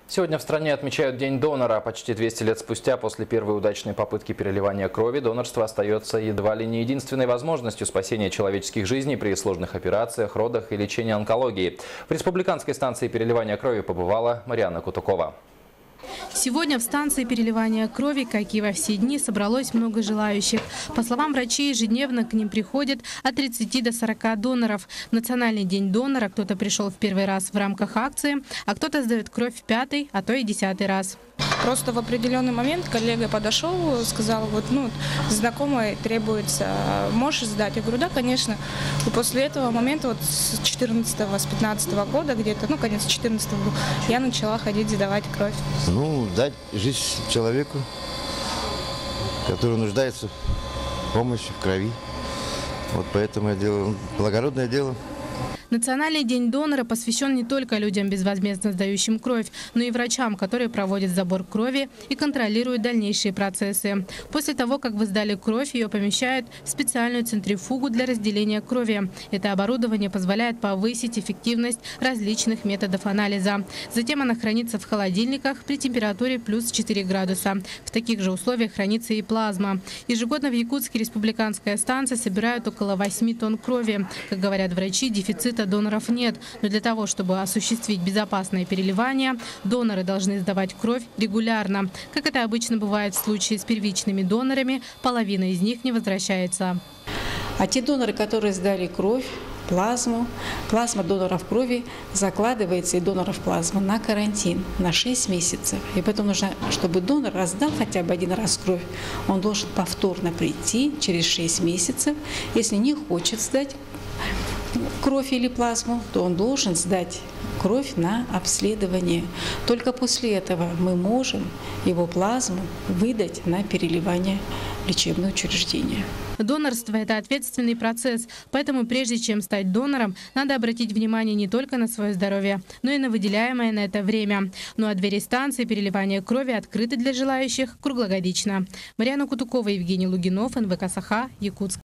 Сегодня в стране отмечают День донора. Почти 200 лет спустя, после первой удачной попытки переливания крови, донорство остается едва ли не единственной возможностью спасения человеческих жизней при сложных операциях, родах и лечении онкологии. В республиканской станции переливания крови побывала Марьяна Кутукова. Сегодня в станции переливания крови, как и во все дни, собралось много желающих. По словам врачей, ежедневно к ним приходит от 30 до 40 доноров. В Национальный день донора кто-то пришел в первый раз в рамках акции, а кто-то сдает кровь в 5-й, а то и 10-й раз. Просто в определенный момент коллега подошел, сказал, знакомой требуется, можешь сдать? Я говорю, да, конечно. И после этого момента, с 15 года, где-то, конец 14 года, я начала ходить сдавать кровь. Дать жизнь человеку, который нуждается в помощи, в крови. Вот поэтому я делаю благородное дело. Национальный день донора посвящен не только людям, безвозмездно сдающим кровь, но и врачам, которые проводят забор крови и контролируют дальнейшие процессы. После того, как вы сдали кровь, ее помещают в специальную центрифугу для разделения крови. Это оборудование позволяет повысить эффективность различных методов анализа. Затем она хранится в холодильниках при температуре плюс 4 градуса. В таких же условиях хранится и плазма. Ежегодно в Якутске республиканская станция собирают около 8 тонн крови. Как говорят врачи, дефицита доноров нет, но для того, чтобы осуществить безопасное переливание, доноры должны сдавать кровь регулярно. Как это обычно бывает в случае с первичными донорами, половина из них не возвращается. А те доноры, которые сдали кровь, плазма доноров крови закладывается и доноров плазмы на карантин на 6 месяцев. И поэтому нужно, чтобы донор раздал хотя бы один раз кровь, он должен повторно прийти через 6 месяцев. Если не хочет сдать кровь или плазму, то он должен сдать кровь на обследование. Только после этого мы можем его плазму выдать на переливание в лечебное учреждение. Донорство – это ответственный процесс, поэтому прежде чем стать донором, надо обратить внимание не только на свое здоровье, но и на выделяемое на это время. Ну а двери станции переливания крови открыты для желающих круглогодично. Марьяна Кутукова, Евгений Лугинов, НВК Саха, Якутск.